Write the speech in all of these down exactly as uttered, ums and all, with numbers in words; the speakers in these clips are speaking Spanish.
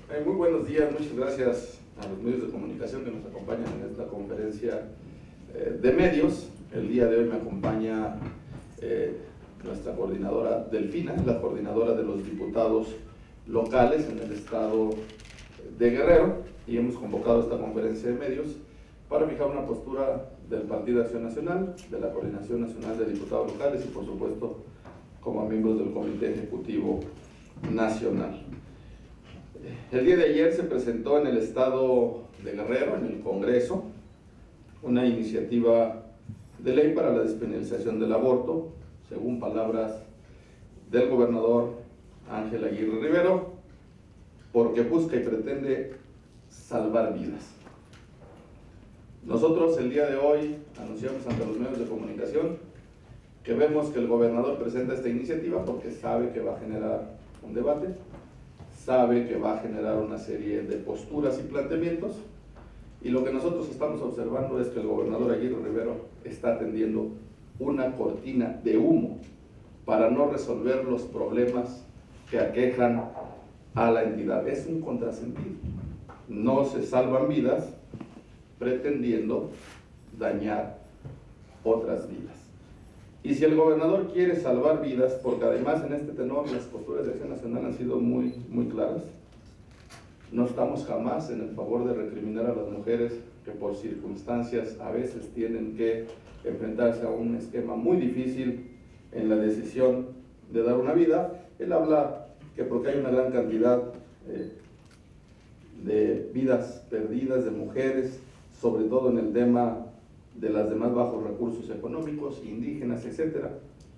Eh, muy buenos días, muchas gracias a los medios de comunicación que nos acompañan en esta conferencia eh, de medios. El día de hoy me acompaña eh, nuestra coordinadora Delfina, la coordinadora de los diputados locales en el estado de Guerrero, y hemos convocado esta conferencia de medios para fijar una postura del Partido Acción Nacional, de la Coordinación Nacional de Diputados Locales y por supuesto como miembros del Comité Ejecutivo Nacional. El día de ayer se presentó en el estado de Guerrero, en el Congreso, una iniciativa de ley para la despenalización del aborto, según palabras del gobernador Ángel Aguirre Rivero, porque busca y pretende salvar vidas. Nosotros el día de hoy anunciamos ante los medios de comunicación que vemos que el gobernador presenta esta iniciativa porque sabe que va a generar un debate, sabe que va a generar una serie de posturas y planteamientos, y lo que nosotros estamos observando es que el gobernador Aguirre Rivero está tendiendo una cortina de humo para no resolver los problemas que aquejan a la entidad. Es un contrasentido. No se salvan vidas pretendiendo dañar otras vidas. Y si el gobernador quiere salvar vidas, porque además en este tenor las posturas de Acción Nacional han sido muy, muy claras, no estamos jamás en el favor de recriminar a las mujeres que por circunstancias a veces tienen que enfrentarse a un esquema muy difícil en la decisión de dar una vida. Él habla que porque hay una gran cantidad eh, de vidas perdidas de mujeres, sobre todo en el tema de las de más bajos recursos económicos, indígenas, etcétera.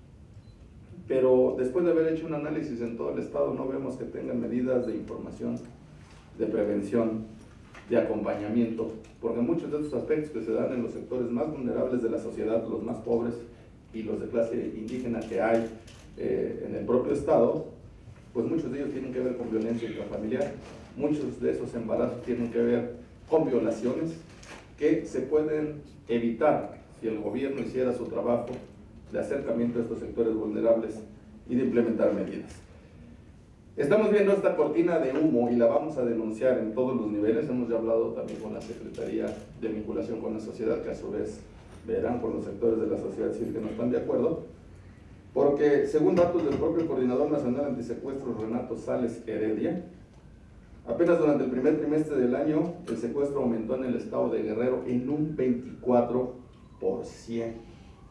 Pero después de haber hecho un análisis en todo el estado, no vemos que tengan medidas de información, de prevención, de acompañamiento, porque muchos de estos aspectos que se dan en los sectores más vulnerables de la sociedad, los más pobres y los de clase indígena que hay eh, en el propio estado, pues muchos de ellos tienen que ver con violencia intrafamiliar, muchos de esos embarazos tienen que ver con violaciones que se pueden evitar si el gobierno hiciera su trabajo de acercamiento a estos sectores vulnerables y de implementar medidas. Estamos viendo esta cortina de humo y la vamos a denunciar en todos los niveles. Hemos ya hablado también con la Secretaría de Vinculación con la Sociedad, que a su vez verán con los sectores de la sociedad civil que no están de acuerdo, porque según datos del propio Coordinador Nacional Antisecuestros, Renato Sales Heredia, apenas durante el primer trimestre del año, el secuestro aumentó en el estado de Guerrero en un veinticuatro por ciento.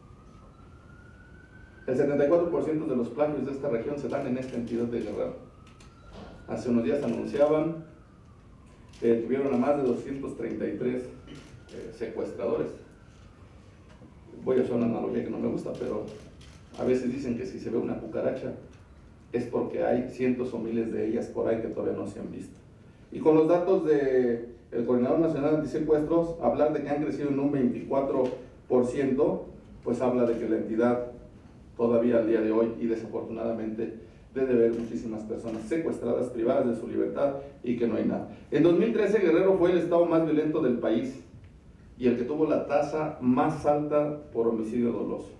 El setenta y cuatro por ciento de los plagios de esta región se dan en esta entidad de Guerrero. Hace unos días anunciaban que tuvieron a más de doscientos treinta y tres eh, secuestradores. Voy a hacer una analogía que no me gusta, pero a veces dicen que si se ve una cucaracha es porque hay cientos o miles de ellas por ahí que todavía no se han visto. Y con los datos del Coordinador Nacional Antisecuestros, hablar de que han crecido en un veinticuatro por ciento, pues habla de que la entidad todavía al día de hoy, y desafortunadamente, debe haber muchísimas personas secuestradas, privadas de su libertad y que no hay nada. En dos mil trece Guerrero fue el estado más violento del país y el que tuvo la tasa más alta por homicidio doloso.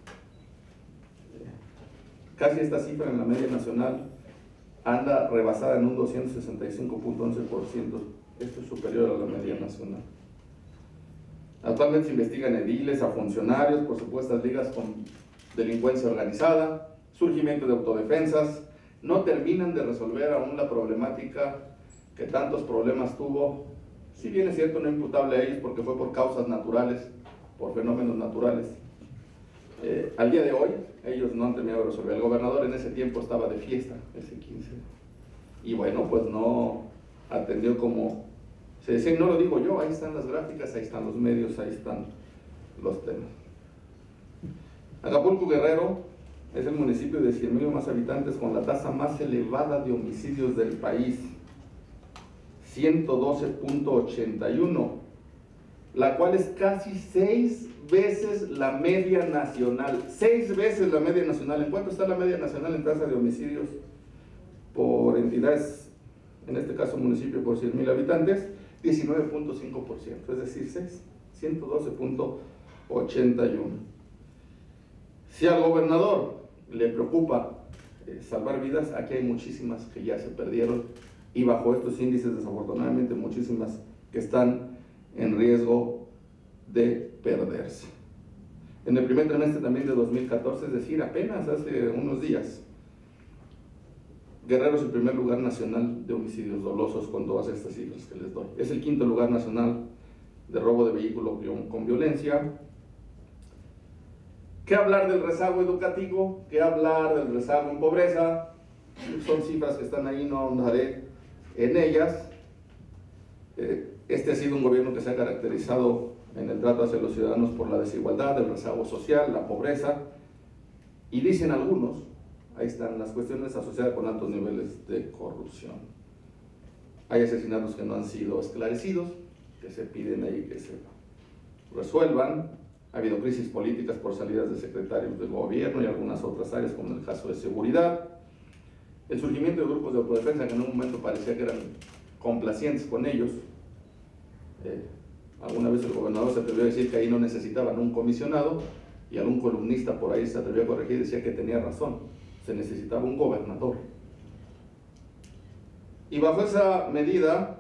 Casi esta cifra en la media nacional anda rebasada en un doscientos sesenta y cinco punto once por ciento. Esto es superior a la media nacional. Actualmente se investigan ediles, a funcionarios por supuestas ligas con delincuencia organizada, surgimiento de autodefensas. No terminan de resolver aún la problemática que tantos problemas tuvo, si bien es cierto no imputable a ellos porque fue por causas naturales, por fenómenos naturales. Eh, al día de hoy, ellos no han terminado de resolver. El gobernador en ese tiempo estaba de fiesta, ese quince, y bueno, pues no atendió como se decía, no lo digo yo, ahí están las gráficas, ahí están los medios, ahí están los temas. Acapulco Guerrero es el municipio de cien mil o más habitantes con la tasa más elevada de homicidios del país, ciento doce punto ochenta y uno, la cual es casi seis veces la media nacional, seis veces la media nacional. ¿En cuánto está la media nacional en tasa de homicidios por entidades, en este caso municipio por cien mil habitantes? diecinueve punto cinco por ciento, es decir, seis, ciento doce punto ochenta y uno. Si al gobernador le preocupa eh, salvar vidas, aquí hay muchísimas que ya se perdieron y bajo estos índices desafortunadamente muchísimas que están en riesgo de perderse. En el primer trimestre también de dos mil catorce, es decir, apenas hace unos días, Guerrero es el primer lugar nacional de homicidios dolosos con todas estas cifras que les doy. Es el quinto lugar nacional de robo de vehículo con violencia. ¿Qué hablar del rezago educativo? ¿Qué hablar del rezago en pobreza? Son cifras que están ahí, no ahondaré en ellas. Este ha sido un gobierno que se ha caracterizado en el trato hacia los ciudadanos por la desigualdad, el rezago social, la pobreza, y dicen algunos, ahí están las cuestiones asociadas con altos niveles de corrupción. Hay asesinatos que no han sido esclarecidos, que se piden ahí que se resuelvan. Ha habido crisis políticas por salidas de secretarios del gobierno y algunas otras áreas, como el caso de seguridad. El surgimiento de grupos de autodefensa que en un momento parecía que eran complacientes con ellos. Eh, alguna vez el gobernador se atrevió a decir que ahí no necesitaban un comisionado, y algún columnista por ahí se atrevió a corregir y decía que tenía razón, se necesitaba un gobernador. Y bajo esa medida,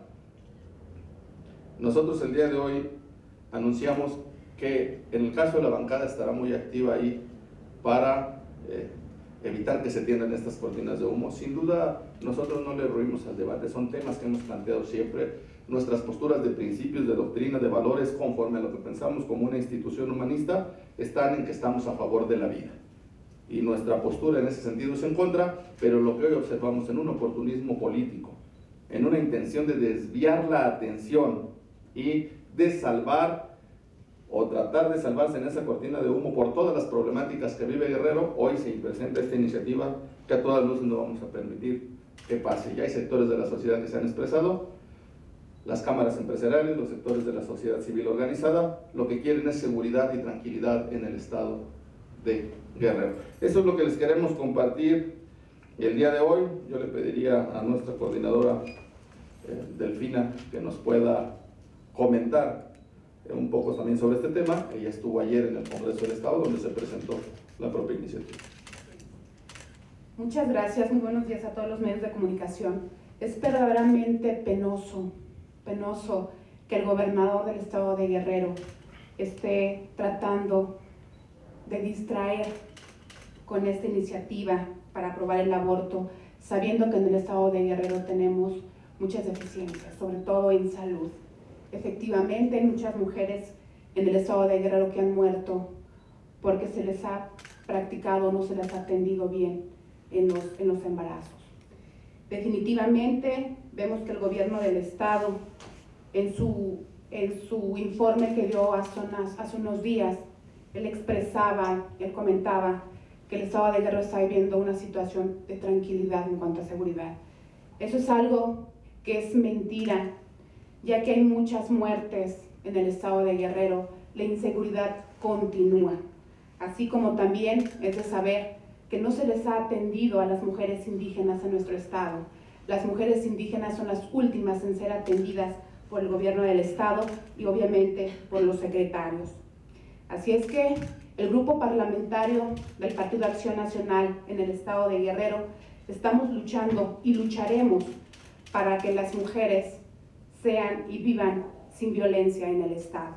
nosotros el día de hoy anunciamos que en el caso de la bancada estará muy activa ahí para eh, evitar que se tiendan estas cortinas de humo. Sin duda, nosotros no le ruimos al debate, son temas que hemos planteado siempre. Nuestras posturas de principios, de doctrina, de valores, conforme a lo que pensamos como una institución humanista, están en que estamos a favor de la vida. Y nuestra postura en ese sentido es en contra, pero lo que hoy observamos en un oportunismo político, en una intención de desviar la atención y de salvar o tratar de salvarse en esa cortina de humo por todas las problemáticas que vive Guerrero, hoy se presenta esta iniciativa que a todas luces no vamos a permitir que pase. Ya hay sectores de la sociedad que se han expresado, las cámaras empresariales, los sectores de la sociedad civil organizada, lo que quieren es seguridad y tranquilidad en el estado de Guerrero. Eso es lo que les queremos compartir el día de hoy. Yo le pediría a nuestra coordinadora eh, Delfina que nos pueda comentar eh, un poco también sobre este tema. Ella estuvo ayer en el Congreso del Estado donde se presentó la propia iniciativa. Muchas gracias, muy buenos días a todos los medios de comunicación. Es verdaderamente penoso, penoso que el gobernador del estado de Guerrero esté tratando de distraer con esta iniciativa para aprobar el aborto, sabiendo que en el estado de Guerrero tenemos muchas deficiencias, sobre todo en salud. Efectivamente, hay muchas mujeres en el estado de Guerrero que han muerto porque se les ha practicado, no se les ha atendido bien en los, en los embarazos. Definitivamente vemos que el gobierno del estado, en su, en su informe que dio hace, unas, hace unos días, él expresaba, él comentaba que el estado de Guerrero está viviendo una situación de tranquilidad en cuanto a seguridad. Eso es algo que es mentira, ya que hay muchas muertes en el estado de Guerrero, la inseguridad continúa, así como también es de saber que no se les ha atendido a las mujeres indígenas en nuestro estado. Las mujeres indígenas son las últimas en ser atendidas por el gobierno del estado y obviamente por los secretarios. Así es que el grupo parlamentario del Partido Acción Nacional en el estado de Guerrero estamos luchando y lucharemos para que las mujeres sean y vivan sin violencia en el estado.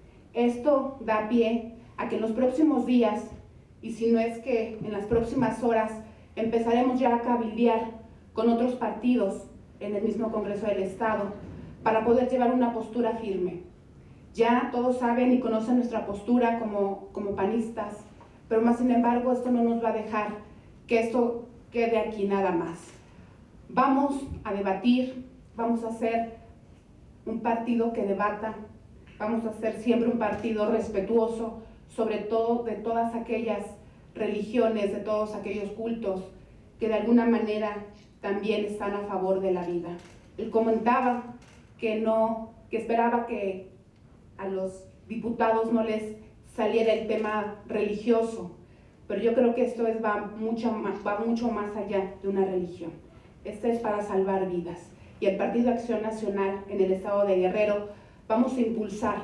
Esto da pie a que en los próximos días, y si no es que en las próximas horas, empezaremos ya a cabildear con otros partidos en el mismo Congreso del Estado para poder llevar una postura firme. Ya todos saben y conocen nuestra postura como, como panistas, pero más sin embargo esto no nos va a dejar que esto quede aquí nada más. Vamos a debatir, vamos a hacer un partido que debata, vamos a ser siempre un partido respetuoso, sobre todo de todas aquellas religiones, de todos aquellos cultos que de alguna manera también están a favor de la vida. Él comentaba que, no, que esperaba que a los diputados no les saliera el tema religioso, pero yo creo que esto es, va, mucho más, va mucho más allá de una religión. Este es para salvar vidas. Y el Partido Acción Nacional en el estado de Guerrero vamos a impulsar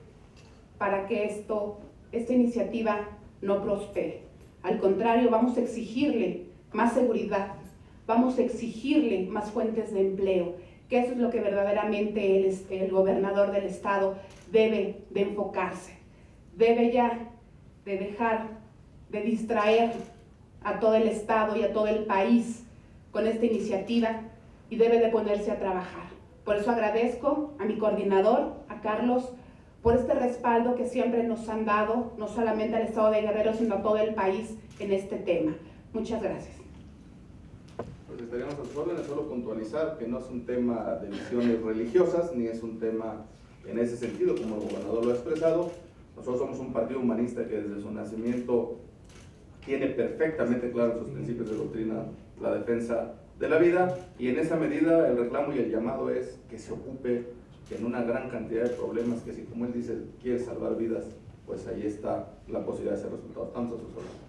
para que esto, esta iniciativa no prospere. Al contrario, vamos a exigirle más seguridad vamos a exigirle más fuentes de empleo, que eso es lo que verdaderamente el, el gobernador del estado debe de enfocarse. Debe ya de dejar de distraer a todo el estado y a todo el país con esta iniciativa y debe de ponerse a trabajar. Por eso agradezco a mi coordinador, a Carlos, por este respaldo que siempre nos han dado, no solamente al estado de Guerrero, sino a todo el país en este tema. Muchas gracias. Pues estaríamos a sus órdenes, solo puntualizar que no es un tema de visiones religiosas, ni es un tema en ese sentido, como el gobernador lo ha expresado. Nosotros somos un partido humanista que desde su nacimiento tiene perfectamente claro en sus principios de doctrina la defensa de la vida, y en esa medida el reclamo y el llamado es que se ocupe en una gran cantidad de problemas que, si como él dice, quiere salvar vidas, pues ahí está la posibilidad de ese resultado. Estamos a sus órdenes.